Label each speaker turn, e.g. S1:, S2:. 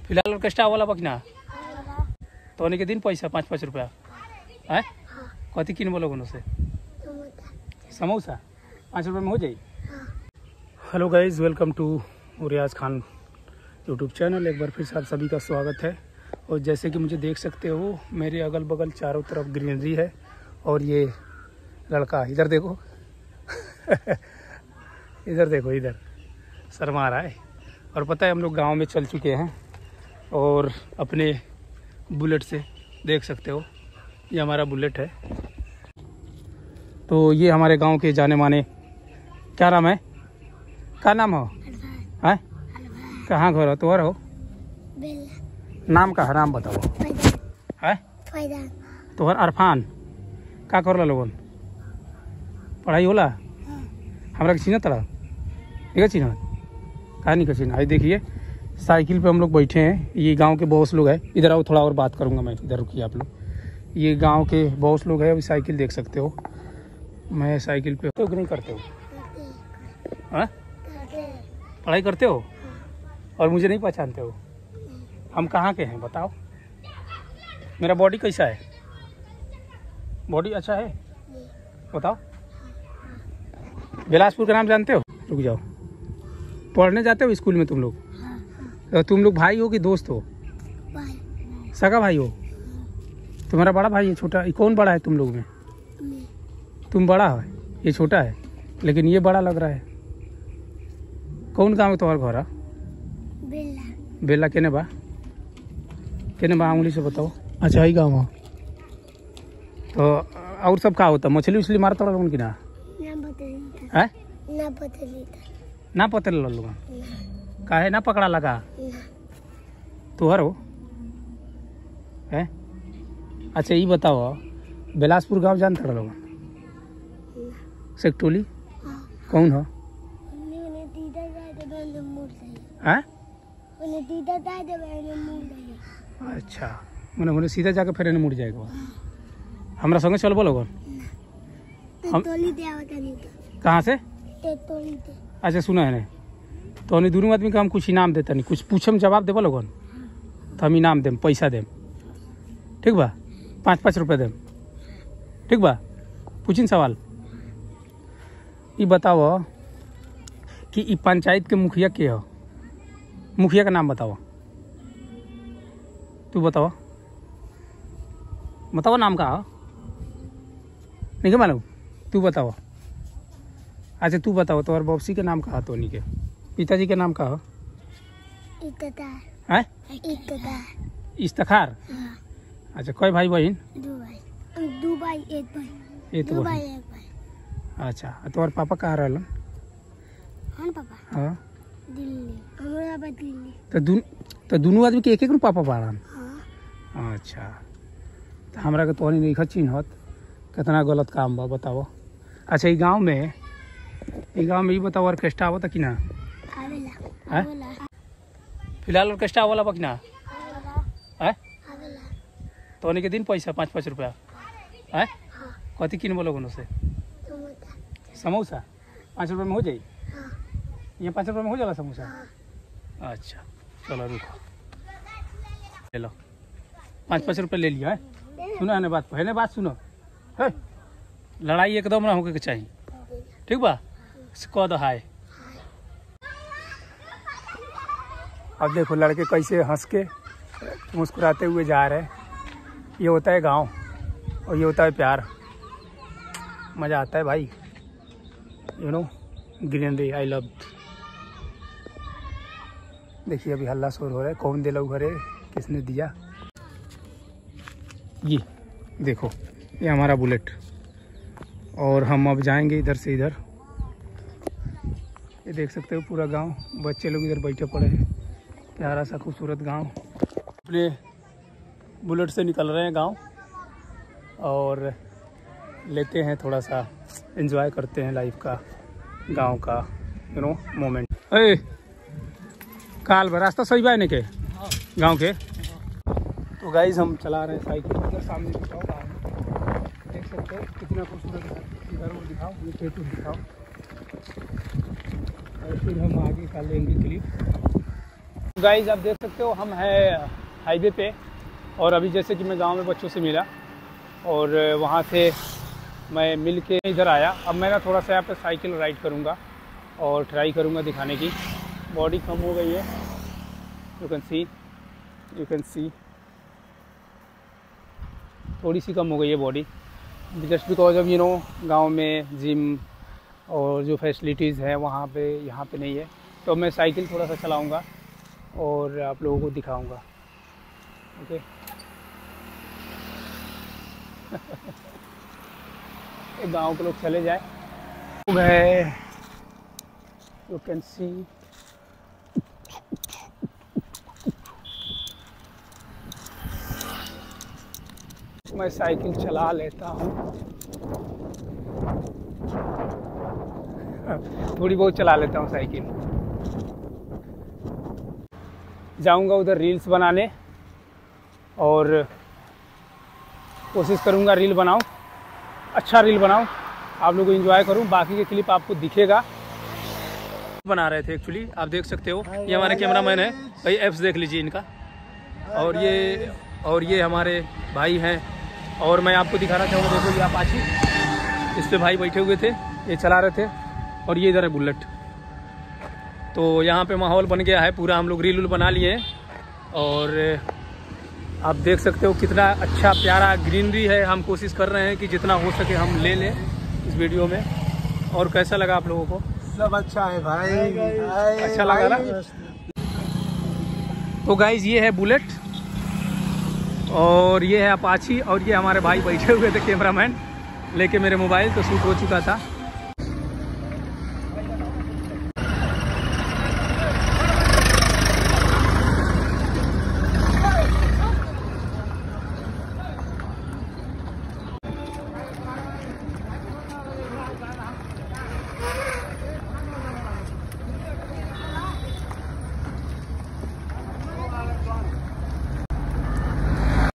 S1: फिलहाल ऑर्केस्ट्रा वाला बकना तो के दिन पैसा 5-5 रुपया है कथी किन बोलो से समोसा 5 रुपये में हो जाए। Hello guys, welcome to Riyaz Khan YouTube channel. एक बार फिर से आप सभी का स्वागत है। और जैसे कि मुझे देख सकते हो मेरे अगल बगल चारों तरफ ग्रीनरी है। और ये लड़का इधर देखो इधर देखो, इधर शर्मा रहा है। और पता है हम लोग गांव में चल चुके हैं और अपने बुलेट से देख सकते हो ये हमारा बुलेट है। तो ये हमारे गांव के जाने माने, क्या नाम है, क्या नाम हो है, कहाँ घर हो तुम्हारा हो, नाम का है, नाम बताओ है तोहर अरफान। का कर लोगन पढ़ाई होला हमरा के चिन्ह तरह ठीक चिन्ह कहा नहीं का चिन्ह। आई देखिए साइकिल पे हम लोग बैठे हैं। ये गांव के बॉस लोग हैं। इधर आओ, थोड़ा और बात करूंगा मैं, इधर रुकिए आप लोग। ये गांव के बॉस लोग हैं। अभी साइकिल देख सकते हो, मैं साइकिल पे तो नहीं करते हो हाँ पढ़ाई करते हो और मुझे नहीं पहचानते हो। हम कहाँ के हैं बताओ। मेरा बॉडी कैसा है, बॉडी अच्छा है बताओ। बिलासपुर का नाम जानते हो? रुक जाओ, पढ़ने जाते हो स्कूल में तुम लोग? तो तुम लोग भाई हो कि दोस्त हो? सगा भाई हो? तुम्हारा बड़ा भाई है छोटा? कौन बड़ा है तुम लोग में? तुम बड़ा है, ये छोटा है, लेकिन ये बड़ा लग रहा है। कौन गाँव है तुम्हारा घर? बेला केने बा उंगली से बताओ। अच्छा ही गाँव। तो और सब का होता? मछली उछली मारता लोगन की ना है? ना पते लोग काहे ना पकड़ा लगा तुहर हो है? अच्छा ये बताओ, बिलासपुर गांव जानता लोग? सेक्टोली कौन हो? अच्छा मैंने सीधा जाके फिर मुड़ जाएगा। हमरा संगे चल बोलो हम कहाँ से? अच्छा सुना है तो हम दोनों आदमी का हम कुछ इनाम देता नहीं, कुछ पूछम जवाब देव लोगन तो हम इनाम देम, पैसा देम, ठीक बा? 5-5 रुपये देम, ठीक बा? पूछिन सवाल। ये बताओ कि ई पंचायत के मुखिया के हो? मुखिया का नाम बताओ। तू बताओ, बताओ नाम का हो? नहीं क्या मालूम? तू बताओ। अच्छा तू बताओ तुम्हारे बॉक्सी के नाम कहा? तो नहीं के पिताजी के नाम कहा? इफ्तार। अच्छा कोई भाई बहन? दो भाई एक भाई। अच्छा तुम्हारे पापा कहाँ रहलन? हाँ दिल्ली। तो दोनों आदमी के एक पापा बाड़न? अच्छा तो हमरा के तो नहीं चिन्हत, कितना गलत काम बा बताओ। अच्छा ये गांव में ये बताओ ऑर्केस्ट्रा आवता कि ना? फिलहाल ऑर्केस्ट्रा वाला बकना है तो के दिन पैसा 5-5 रुपया है कथी किन बोलो से समोसा 5 रुपये में हो जाए? ये 5 रुपये में हो जाला समोसा? अच्छा चलो रुको, ले लो 5-5 रुपये ले लिया है। सुनो है ना बात, पहले बात सुनो है, लड़ाई एकदम ना होके चाहिए, ठीक बा? कह दो हाय। अब देखो लड़के कैसे हंस के मुस्कुराते हुए जा रहे हैं। ये होता है गांव और ये होता है प्यार, मज़ा आता है भाई। You know greenery I love. देखिए अभी हल्ला शोर हो रहा है, कौन दे लो घरे, किसने दिया? ये देखो ये हमारा बुलेट। और हम अब जाएंगे इधर से इधर। ये देख सकते हो पूरा गांव, बच्चे लोग इधर बैठे पड़े हैं। प्यारा सा खूबसूरत गांव। अपने बुलेट से निकल रहे हैं गांव और लेते हैं थोड़ा सा एंजॉय करते हैं लाइफ का, गांव का यू नो मोमेंट। अरे काल बा रास्ता सही बा ने के गांव के? तो गाइज हम चला रहे हैं साइकिल। इधर सामने दिखाओ, देख सकते हो कितना खूबसूरत है। इधर वो दिखाओ, ये पेटू दिखाओ और फिर हम आगे का लेंगे क्लिप। गाइस आप देख सकते हो हम हैं हाईवे पे, और अभी जैसे कि मैं गांव में बच्चों से मिला और वहां से मैं मिल के इधर आया। अब मैं ना थोड़ा सा यहाँ पे साइकिल राइड करूँगा और ट्राई करूँगा दिखाने की। बॉडी कम हो गई है, यू कैन सी थोड़ी सी कम हो गई है body, just because of you know गाँव में जिम और जो फैसिलिटीज़ है वहाँ पे यहाँ पे नहीं है। तो मैं साइकिल थोड़ा सा चलाऊँगा और आप लोगों को दिखाऊँगा। ओके गांव के लोग चले जाए है, यू कैन सी मैं साइकिल चला लेता हूँ, थोड़ी बहुत चला लेता हूँ साइकिल। जाऊँगा उधर रील्स बनाने और कोशिश करूँगा रील बनाऊँ, अच्छा रील बनाऊँ, आप लोगों को एंजॉय करूँ। बाकी के क्लिप आपको दिखेगा। बना रहे थे एक्चुअली, आप देख सकते हो ये हमारे कैमरामैन है भाई, एप्स देख लीजिए इनका। और ये हमारे भाई हैं। और मैं आपको दिखाना चाहूँगा, देखो ये अपाची, इस पे भाई बैठे हुए थे, ये चला रहे थे, और ये इधर है बुलेट। तो यहाँ पे माहौल बन गया है पूरा, हम लोग रील बना लिए। और आप देख सकते हो कितना अच्छा प्यारा ग्रीनरी है। हम कोशिश कर रहे हैं कि जितना हो सके हम ले लें इस वीडियो में। और कैसा लगा आप लोगों को?
S2: सब अच्छा है भाई,
S1: अच्छा लगा ना? तो गाइज ये है बुलेट और ये है अपाची, और ये हमारे भाई बैठे हुए थे कैमरामैन लेके, मेरे मोबाइल तो शूट हो चुका था।